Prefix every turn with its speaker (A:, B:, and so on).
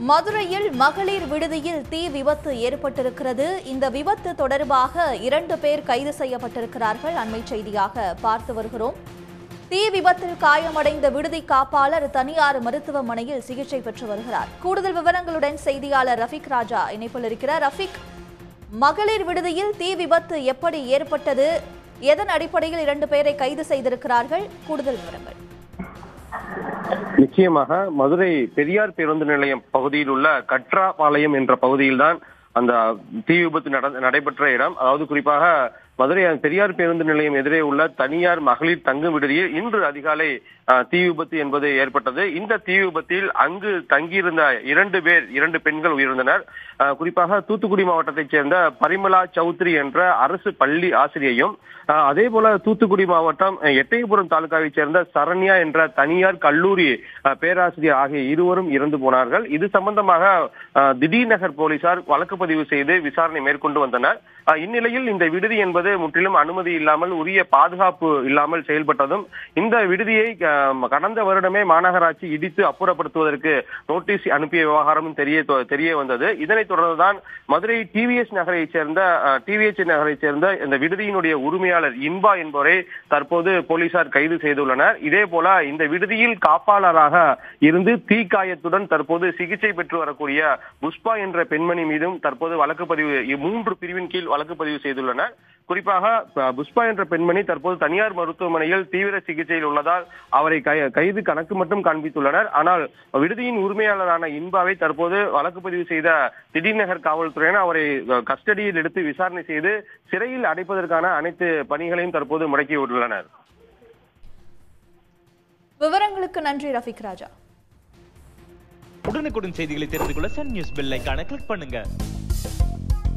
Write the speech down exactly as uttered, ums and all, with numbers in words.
A: மதுரையில் மகளிர் விடுதியில் தீ விபத்து ஏற்பட்டிருக்கிறது. இந்த விபத்து தொடர்பாக இரண்டு பேர் கைது செய்யப்பட்டிருக்கிறார்கள். அண்மை செய்தியாக பார்த்து வருகிறோம். தீ விபத்தில் காயமடைந்த விடுதி காப்பாளர் தனியார் மருத்துவமனையில் சிகிச்சை பெற்று வருகிறார். கூடுதல் விவரங்களுடன் செய்தியாளர் ரஃபிக் ராஜா இணைப்பில் இருக்கிறார். ரஃபிக், மகளிர் விடுதியில் தீ விபத்து எப்படி ஏற்பட்டது? எதன் அடிப்படையில் இரண்டு பேரை கைது செய்திருக்கிறார்கள்? கூடுதல் விவரங்கள்.
B: நிச்சயமாக மதுரை பெரியார் பேருந்து நிலையம் பகுதியில் உள்ள கற்றாபாளையம் என்ற பகுதியில்தான் அந்த தீ விபத்து நடைபெற்ற இடம். அதாவது குறிப்பாக மதுரை பெரியார் பேருந்து நிலையம் எதிரே உள்ள தனியார் மகளிர் தங்கும் விடுதியில் இன்று அதிகாலை தீ விபத்து என்பது ஏற்பட்டது. இந்த தீ விபத்தில் அங்கு தங்கியிருந்த இரண்டு பேர் இரண்டு பெண்கள் உயிரிழந்தனர். குறிப்பாக தூத்துக்குடி மாவட்டத்தைச் சேர்ந்த பரிமலா சௌத்ரி என்ற அரசு பள்ளி ஆசிரியையும், அதே போல தூத்துக்குடி மாவட்டம் எட்டயபுரம் தாலுகாவைச் சேர்ந்த சரண்யா என்ற தனியார் கல்லூரி பேராசிரியர் ஆகிய இருவரும் இறந்து போனார்கள். இது சம்பந்தமாக திடீர் நகர் போலீசார் வழக்கு பதிவு செய்து விசாரணை மேற்கொண்டு வந்தனர். இந்நிலையில் இந்த விடுதி என்பது முற்றிலும் அனுமதி இல்லாமல் உரிய பாதுகாப்பு இல்லாமல் செயல்பட்டதும் இந்த விடுதியை கடந்த வருடமே மாநகராட்சி இடித்து அப்புறப்படுத்துவதற்கு நோட்டீஸ் அனுப்பிய விவகாரமும் தெரிய தெரிய வந்தது. இதனைத் தொடர்ந்துதான் மதுரை டிவிஎஸ் நகரைச் சேர்ந்த டிவிஎச் நகரைச் சேர்ந்த இந்த விடுதியினுடைய உரிமையாளர் இன்பா என்பவரை தற்போது போலீசார் கைது செய்துள்ளனர். இதே போல இந்த விடுதியில் காப்பாளராக இருந்து தீக்காயத்துடன் தற்போது சிகிச்சை பெற்று வரக்கூடிய புஷ்பா என்ற பெண்மணி மீதும் தற்போது வழக்கு பதிவு மூன்று பிரிவின் கீழ் வழக்கு பதிவு செய்துள்ளனர். குறிப்பாக புஷ்பா என்ற பெண்மணி தற்போது தனியார் மருத்துவமனையில் தீவிர சிகிச்சையில் உள்ளதால் அவரை கைது கணக்கு மட்டும் காண்பித்துள்ளனர். ஆனால் விடுதியின் உரிமையாளரான இன்பாவை தற்போது வழக்கு பதிவு செய்த திடீர் நகர் காவல்துறையினர் அவரை கஸ்டடியில் எடுத்து விசாரணை செய்து சிறையில் அடைப்பதற்கான அனைத்து பணிகளையும் தற்போது முடக்கியுள்ளனர்.
A: விவரங்களுக்கு நன்றி ரஃபிக் ராஜா.
C: உடனுக்குடன் செய்திகளை தெரிந்து கொள்ள சன் நியூஸ் பெல் ஐகானை கிளிக் பண்ணுங்க.